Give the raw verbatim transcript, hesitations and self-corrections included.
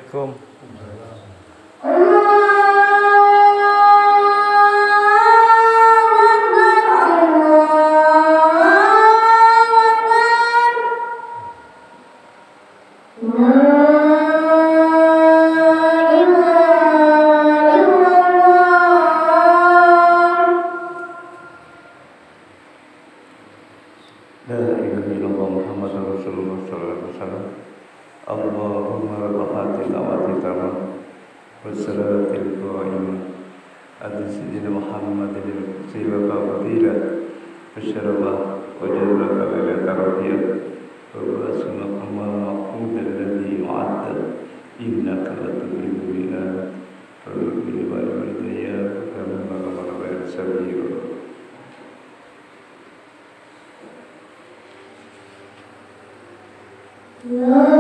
Assalamualaikum. La ilaha illallah Muhammadur Rasulullah sallallahu alaihi wasallam. Allahumma rabb hadhihi da'wati tamam wassalatil qa'imah ala sayyidina Muhammadin al-qudsi wa fadila wasyarabah wa jarraka lailat tarabiyah wa basma amma maqud alladhi mu'adda innaka latuhibbul minat wa rabbil walidayya kama amara bil sabir. La